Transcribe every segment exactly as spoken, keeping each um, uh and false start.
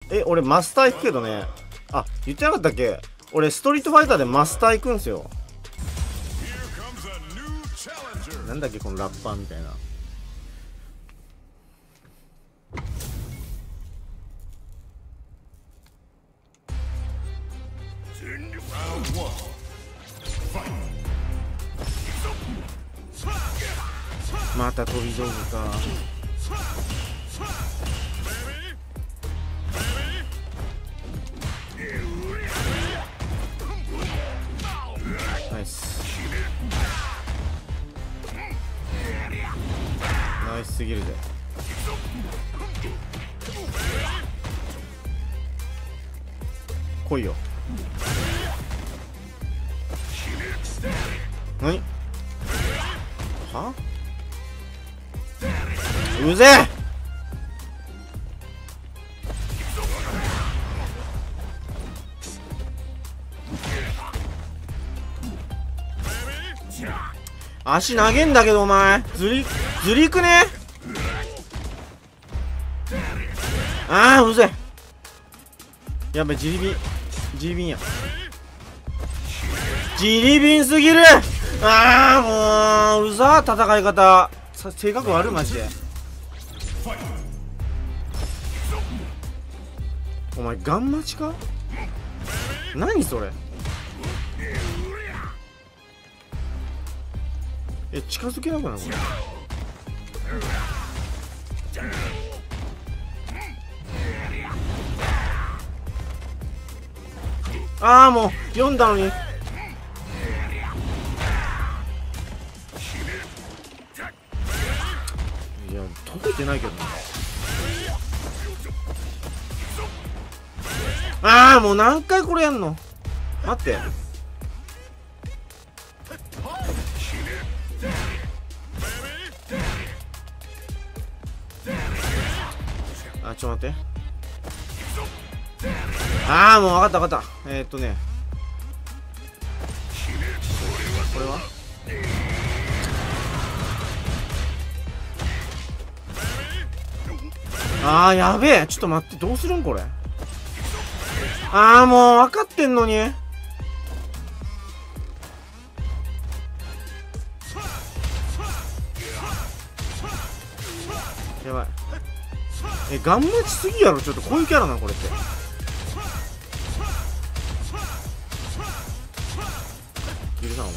え、俺マスター行くけどね。あ、言ってなかったっけ？俺ストリートファイターでマスター行くんすよ。なんだっけこのラッパーみたいな。また飛び道具か。ナイスナイスすぎるぜ。来いよ。何はうぜえ。足投げんだけどお前ずりずりくね。ああうぜえ。やべジリビンジリビンやジリビンすぎる。ああもううざー戦い方さ性格悪いマジで。お前ガン待ちか。何それ。え近づけなくないこれ。ああもう読んだのに。いや解けてないけどね。ああもう何回これやんの。待って。あちょっと待って。ああもう分かった分かった。えー、っとねこれはああやべえ。ちょっと待ってどうするんこれ。ああもう分かってんのに。やばい。えガン待ちすぎやろ。ちょっとこういうキャラなのこれって。許さんお前。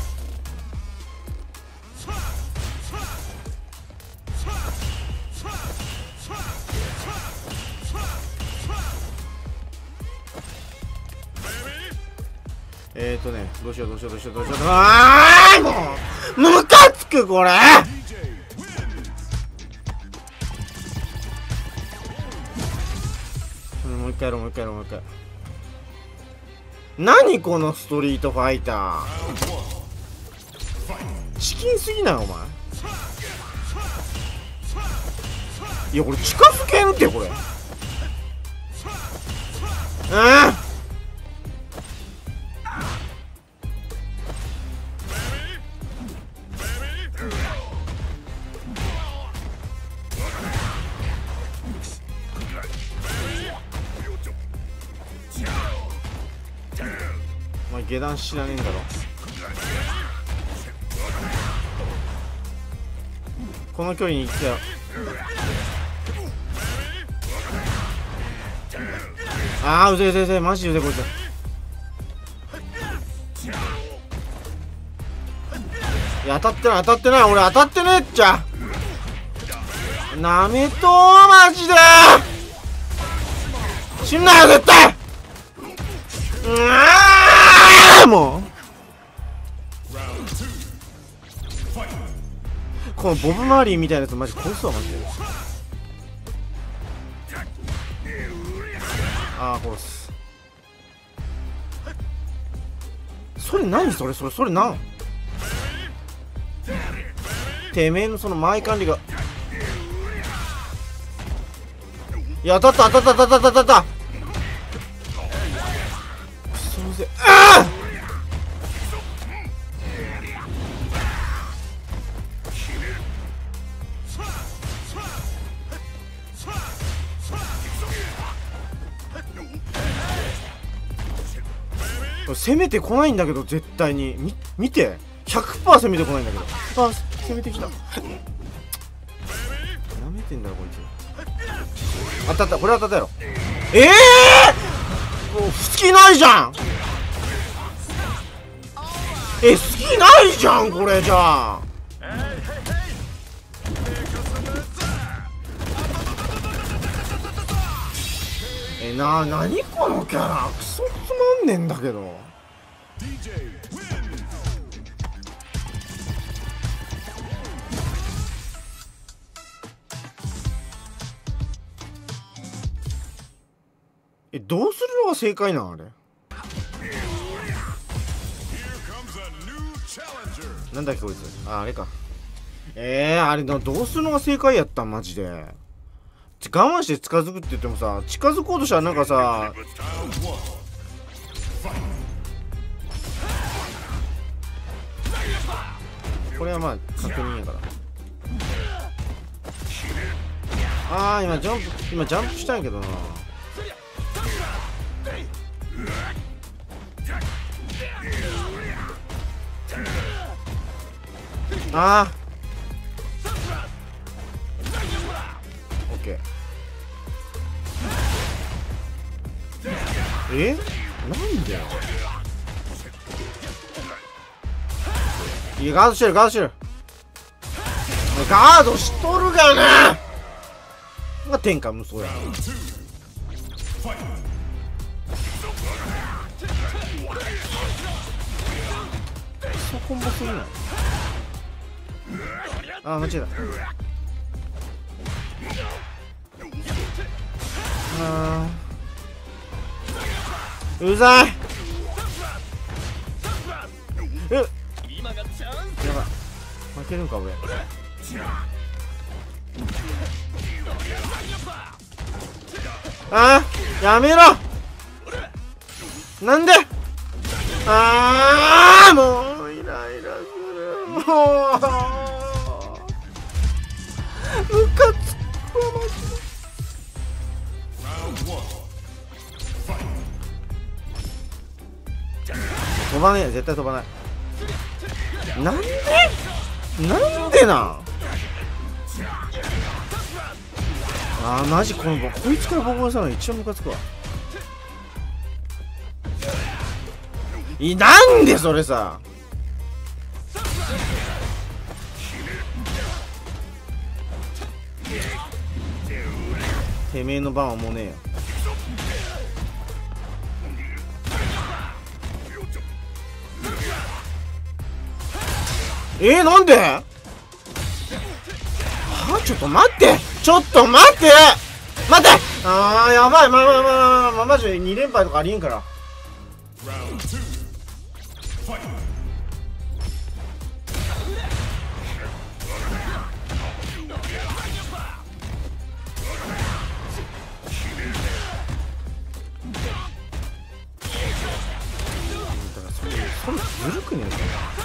えーとねどうしようどうしようどうしようどうしよう。ああもうムカつくこれ。もう一回やろうもう一回やろうもう一回。何このストリートファイターチキンすぎないお前。いやこれ近づけんってこれ。うんお前下段知らねえんだろ。この距離に行ったよ。ああうぜうぜうぜマジでうぜこいつ。いや当たってない当たってない俺当たってねえっちゃ。なめとーマジで死んなよ絶対。うわーもうこのボブ・マーリーみたいなやつマジ殺すわマジで。ああ殺す。それ何それそれそれ何。てめえのその前管理が。いや当たった当たった当たった当たった。くそうぜ。ああ攻めてこないんだけど絶対にみ見て ひゃくパーセント 攻めてこないんだけど。あ攻めてきた。なめてんだろこいつ。当たった、これ当たったやろ。ええー、もう好きないじゃん。え好きないじゃんこれじゃあ。えななにこのキャラクソつまんねんだけど。えどうするのが正解なんあれ。なんだっけこいつ。ああれか。えー、あれどうするのが正解やったんマジで。我慢して近づくって言ってもさ、近づこうとしたらなんかさ、これはまあ確認やから。ああ今ジャンプ今ジャンプしたんやけどな。ああオッケー。えなんでいやガードしてるガードしてるガードしとるがな。が天下無双や。そこもすぎない。あー間違えた。あーうざい。えっやばい負けるんか俺。あーやめろなんで。ああもうイライラする。もうムカつくわマジで。飛ばねえ絶対飛ばない。なんでなんでなんあーマジこのこいつからボコボコしたのが一番ムカつくわ。いなんでそれさ。てめえの番はもうねえよ。えー、なんではあちょっと待ってちょっと待って待ってあーやばいまあまあまあまあまあマジでに連敗とかありえんから。それずるくねえか。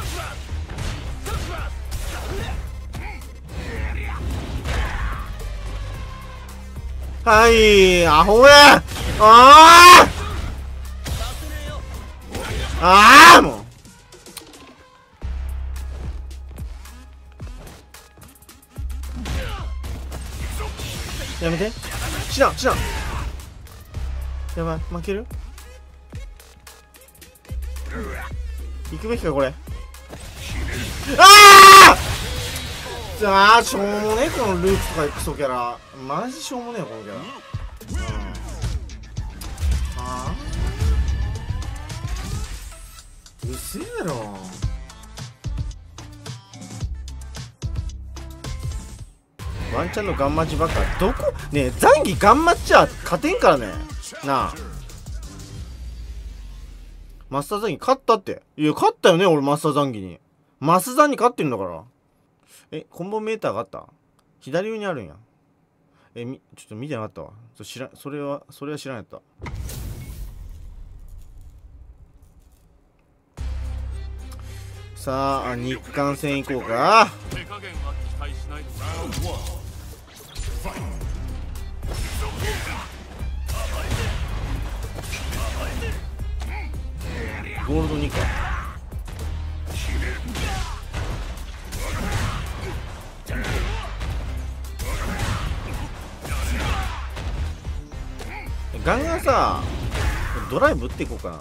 はいアホや。ああああもうやめて知らん知らん。やばい負ける。行くべきかこれ。あああしょうもねえこのルーツとかクソキャラマジしょうもねえよこのキャラ。うん、ああうせえだろ。ワンチャンのガンマッチばっかどこねえザンギガンマッチは勝てんからねなあ。マスターザンギ勝ったって。いや勝ったよね俺マスターザンギに。マスザンに勝ってんだから。えコンボメーターがあった左上にあるんや。えみちょっと見てなかったわ。そ知らそれはそれは知らなかった。さあ日韓戦行こうか。 ゴールドにか。ガンガンさドライブ打っていこうかな。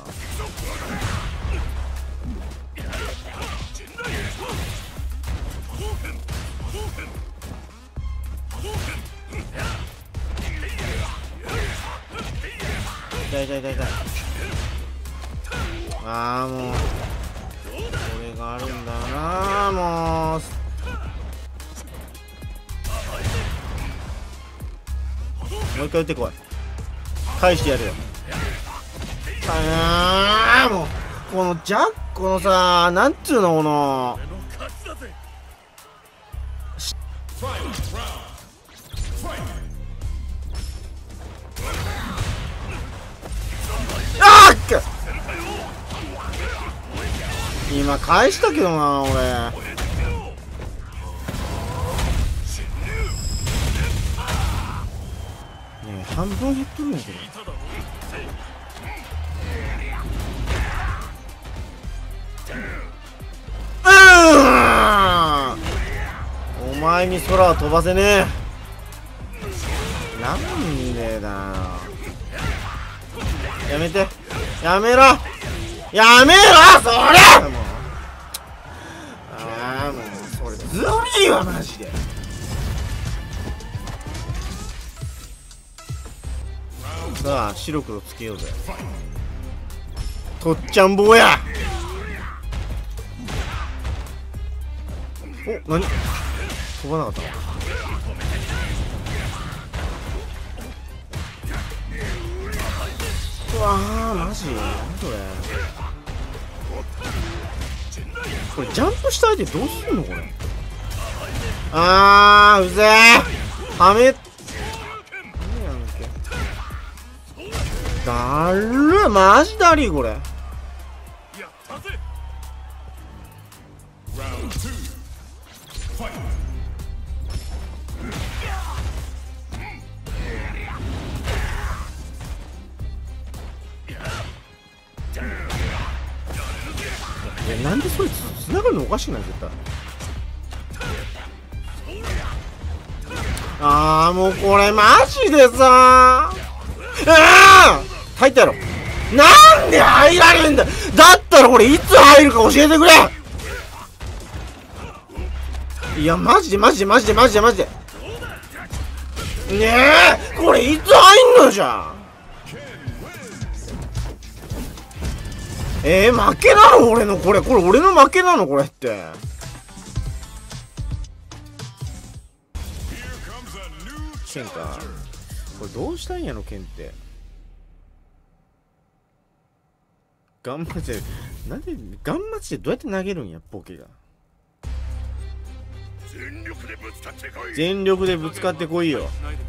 痛い痛い痛い痛い。ああもうこれがあるんだな。もうもう一回打ってこい。返してやるよ。ああもうこのジャックこのさなんつうのこのあっ今返したけどな俺。ねえ半分減っとるんやけど。お前に空は飛ばせねえ。なんでだよ。やめてやめろやめろそれ。もうああもうそれずるいわマジで。さあ白黒つけようぜ。とっちゃん坊や。お、何飛ばなかったの。うわーマジ何これ。これジャンプした相手どうすんのこれ。あーうぜーはめだるマジだりこれ。いやなんでそれつながるのおかしくない絶対。あーもうこれマジでさあ入ったやろ。なんで入られんだ。だったらこれいつ入るか教えてくれ。いやマジでマジでマジでマジでマジでねえこれいつ入んのじゃん。えー、負けなの俺のこれこれ俺の負けなのこれって。剣かこれどうしたいんやろ剣って。ガンマチでなんでガンマチでどうやって投げるんやポケが。全力でぶつかってこい。全力でぶつかってこいよ。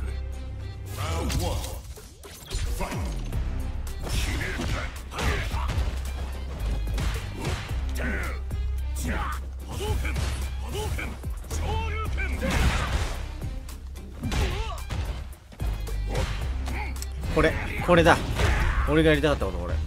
これこれだ俺がやりたかったことこれ。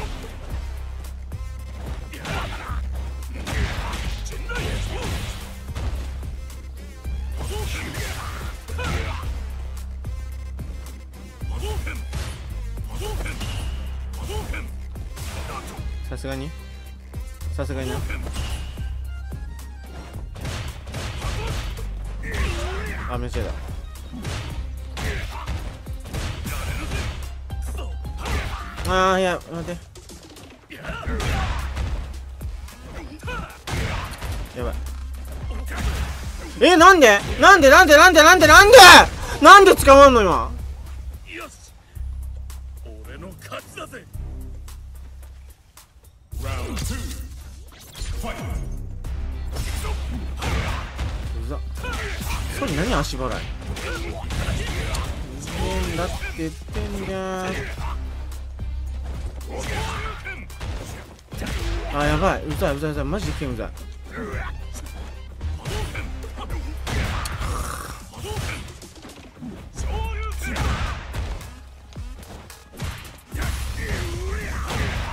さすがにさすがにな。あめっちゃだ。あーいや待ってやばい。えなんでなんでなんでなんでなんでなんでなんで捕まんの今。よし俺の勝ちだぜ。うざそれ何足払い変だって言ってんじゃん。あやばいうざいうざいうざいマジで危険うざい。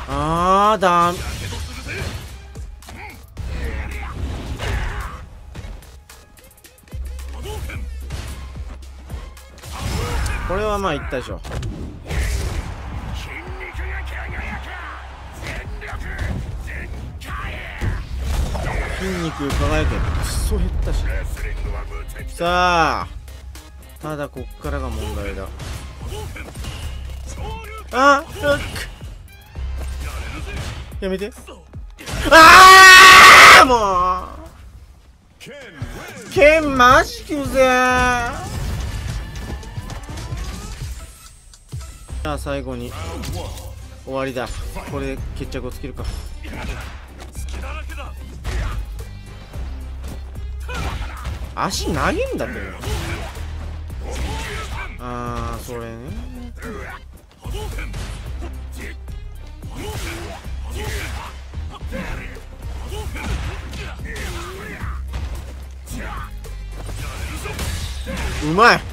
あーだーこれはまあ言ったでしょ。筋肉輝けクソ減ったし。さあただこっからが問題だ。あっやめて。ああもう剣マジくぜー。さあ最後に終わりだ。これで決着をつけるか。足投げんだって。ああそれね。うまい。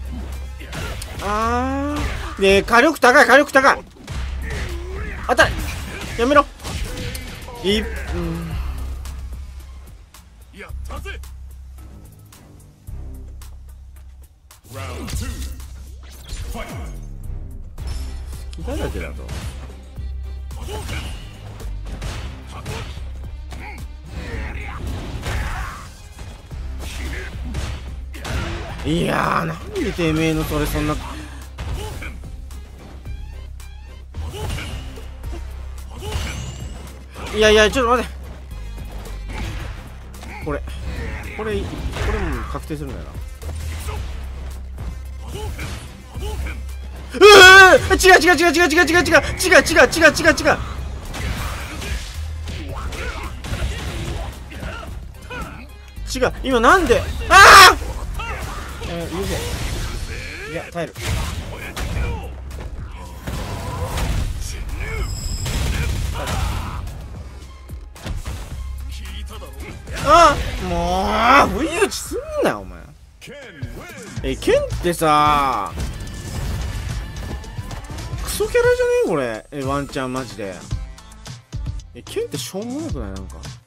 あーねえ火力高い火力高い。当たりやめろ。いっ、うん、やったぜ。好きだらけだぞ。いやーなんでてめえのそれそんな。いやいやちょっと待って。これこれこれも確定するんだよな。うー違う違う違う違う違う違う違う違う違う違う違う違う違う。違う今なんで。ああえー、許せ。いや耐える。ああもう不意打ちすんなよお前。えケンってさクソキャラじゃねえこれ。えワンチャンマジで。えケンってしょうもなくないなんか。